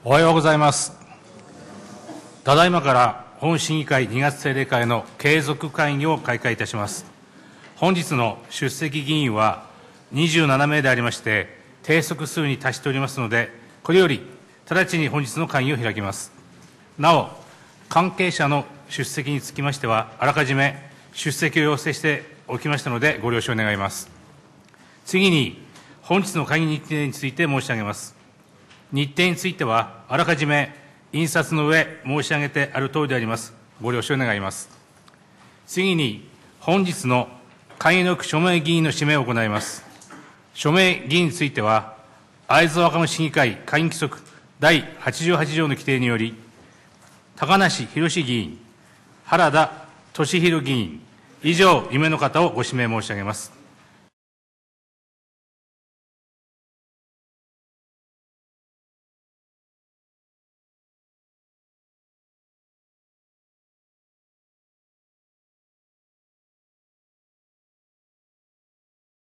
おはようございます。ただいまから本審議会2月定例会の継続会議を開会いたします。本日の出席議員は27名でありまして、定則数に達しておりますので、これより直ちに本日の会議を開きます。なお、関係者の出席につきましては、あらかじめ出席を要請しておきましたので、ご了承願います。次に、本日の会議日程について申し上げます。日程については、あらかじめ印刷の上、申し上げてあるとおりであります。ご了承願います。次に、本日の会議の署名議員の指名を行います。署名議員については、会津若松市議会会議規則第88条の規定により、高梨博議員、原田俊弘議員、以上、夢の方をご指名申し上げます。